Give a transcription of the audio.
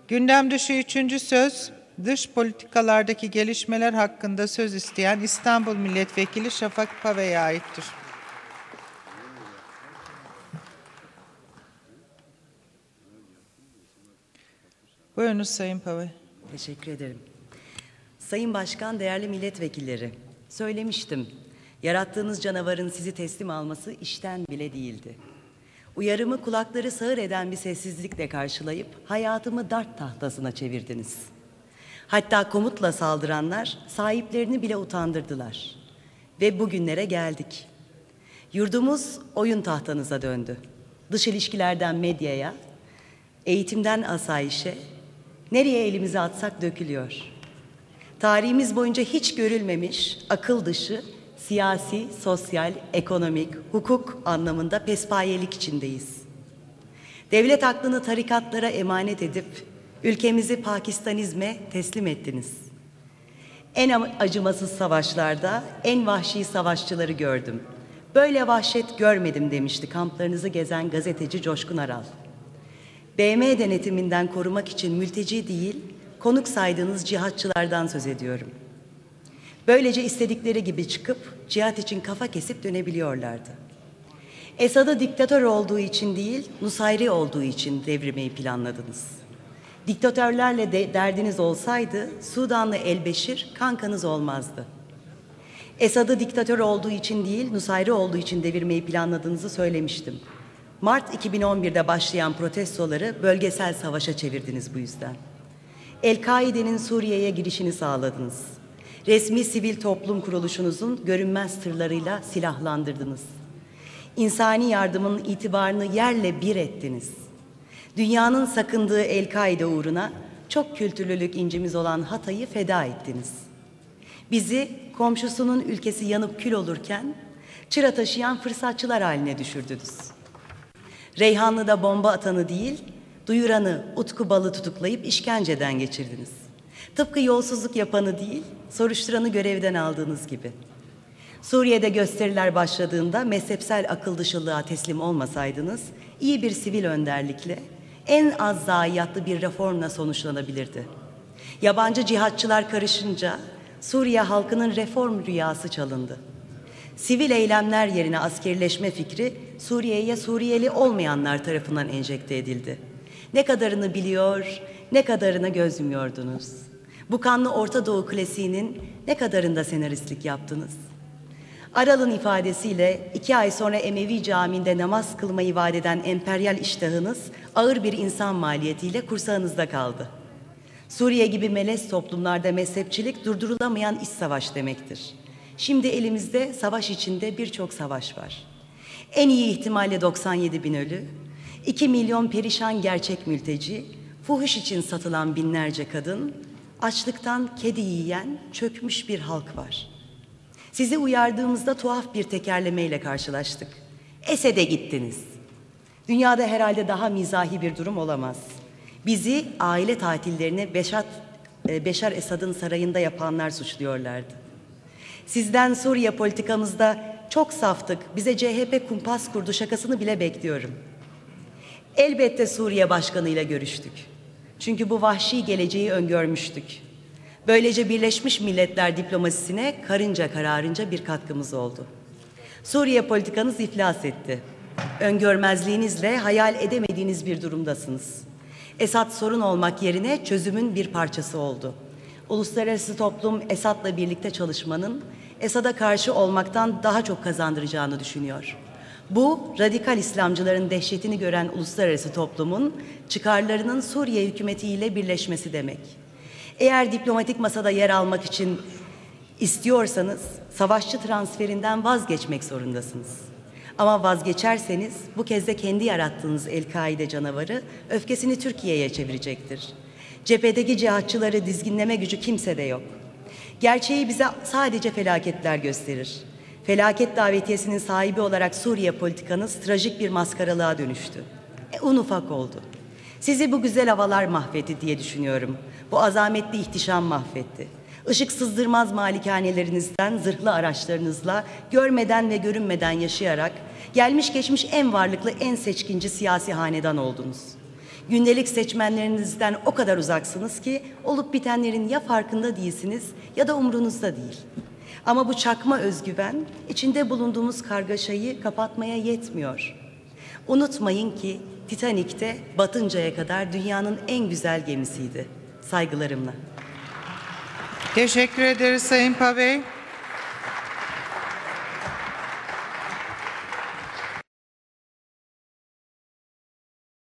Gündem dışı üçüncü söz, dış politikalardaki gelişmeler hakkında söz isteyen İstanbul Milletvekili Şafak Pave'ye aittir. Buyurunuz Sayın Pave. Teşekkür ederim. Sayın Başkan, değerli milletvekilleri, söylemiştim. Yarattığınız canavarın sizi teslim alması işten bile değildi. Uyarımı kulakları sağır eden bir sessizlikle karşılayıp hayatımı dart tahtasına çevirdiniz. Hatta komutla saldıranlar sahiplerini bile utandırdılar. Ve bugünlere geldik. Yurdumuz oyun tahtanıza döndü. Dış ilişkilerden medyaya, eğitimden asayişe, nereye elimizi atsak dökülüyor. Tarihimiz boyunca hiç görülmemiş akıl dışı, siyasi, sosyal, ekonomik, hukuk anlamında pespayelik içindeyiz. Devlet aklını tarikatlara emanet edip ülkemizi Pakistanizme teslim ettiniz. En acımasız savaşlarda en vahşi savaşçıları gördüm. Böyle vahşet görmedim demişti kamplarınızı gezen gazeteci Coşkun Aral. BM denetiminden korumak için mülteci değil, konuk saydığınız cihatçılardan söz ediyorum. Böylece istedikleri gibi çıkıp cihat için kafa kesip dönebiliyorlardı. Esad'ı diktatör olduğu için değil, Nusayri olduğu için devirmeyi planladınız. Diktatörlerle de derdiniz olsaydı Sudanlı Elbeşir kankanız olmazdı. Esad'ı diktatör olduğu için değil, Nusayri olduğu için devirmeyi planladığınızı söylemiştim. Mart 2011'de başlayan protestoları bölgesel savaşa çevirdiniz bu yüzden. El-Kaide'nin Suriye'ye girişini sağladınız. Resmi sivil toplum kuruluşunuzun görünmez tırlarıyla silahlandırdınız. İnsani yardımın itibarını yerle bir ettiniz. Dünyanın sakındığı El-Kaide uğruna çok kültürlülük incimiz olan Hatay'ı feda ettiniz. Bizi komşusunun ülkesi yanıp kül olurken çıra taşıyan fırsatçılar haline düşürdünüz. Reyhanlı'da bomba atanı değil, duyuranı Utku Bal'ı tutuklayıp işkenceden geçirdiniz. Tıpkı yolsuzluk yapanı değil, soruşturanı görevden aldığınız gibi. Suriye'de gösteriler başladığında mezhepsel akıl dışılığa teslim olmasaydınız, iyi bir sivil önderlikle, en az zayiatlı bir reformla sonuçlanabilirdi. Yabancı cihatçılar karışınca Suriye halkının reform rüyası çalındı. Sivil eylemler yerine askerleşme fikri Suriye'ye Suriyeli olmayanlar tarafından enjekte edildi. Ne kadarını biliyor, ne kadarına göz yumuyordunuz. Bu kanlı Orta Doğu klasiğinin ne kadarında senaristlik yaptınız? Aral'ın ifadesiyle 2 ay sonra Emevi Camii'nde namaz kılmayı vaat eden emperyal iştahınız ağır bir insan maliyetiyle kursağınızda kaldı. Suriye gibi melez toplumlarda mezhepçilik durdurulamayan iç savaş demektir. Şimdi elimizde savaş içinde birçok savaş var. En iyi ihtimalle 97 bin ölü, 2 milyon perişan gerçek mülteci, fuhuş için satılan binlerce kadın, açlıktan kedi yiyen çökmüş bir halk var. Sizi uyardığımızda tuhaf bir tekerlemeyle karşılaştık. Esed'e gittiniz. Dünyada herhalde daha mizahi bir durum olamaz. Bizi aile tatillerini Beşar Esad'ın sarayında yapanlar suçluyorlardı. Sizden Suriye politikamızda çok saftık, bize CHP kumpas kurdu şakasını bile bekliyorum. Elbette Suriye Başkanı'yla görüştük. Çünkü bu vahşi geleceği öngörmüştük. Böylece Birleşmiş Milletler diplomasisine karınca kararınca bir katkımız oldu. Suriye politikanız iflas etti. Öngörmezliğinizle hayal edemediğiniz bir durumdasınız. Esad sorun olmak yerine çözümün bir parçası oldu. Uluslararası toplum Esad'la birlikte çalışmanın Esad'a karşı olmaktan daha çok kazandıracağını düşünüyor. Bu, radikal İslamcıların dehşetini gören uluslararası toplumun çıkarlarının Suriye hükümetiyle birleşmesi demek. Eğer diplomatik masada yer almak için istiyorsanız savaşçı transferinden vazgeçmek zorundasınız. Ama vazgeçerseniz bu kez de kendi yarattığınız El-Kaide canavarı öfkesini Türkiye'ye çevirecektir. Cephedeki cihatçıları dizginleme gücü kimsede yok. Gerçeği bize sadece felaketler gösterir. Felaket davetiyesinin sahibi olarak Suriye politikanız trajik bir maskaralığa dönüştü. Un ufak oldu. Sizi bu güzel havalar mahvetti diye düşünüyorum. Bu azametli ihtişam mahvetti. Işık sızdırmaz malikanelerinizden zırhlı araçlarınızla görmeden ve görünmeden yaşayarak gelmiş geçmiş en varlıklı, en seçkinci siyasi hanedan oldunuz. Gündelik seçmenlerinizden o kadar uzaksınız ki olup bitenlerin ya farkında değilsiniz ya da umrunuzda değil. Ama bu çakma özgüven içinde bulunduğumuz kargaşayı kapatmaya yetmiyor. Unutmayın ki Titanik'te batıncaya kadar dünyanın en güzel gemisiydi. Saygılarımla. Teşekkür ederiz Sayın Pavey.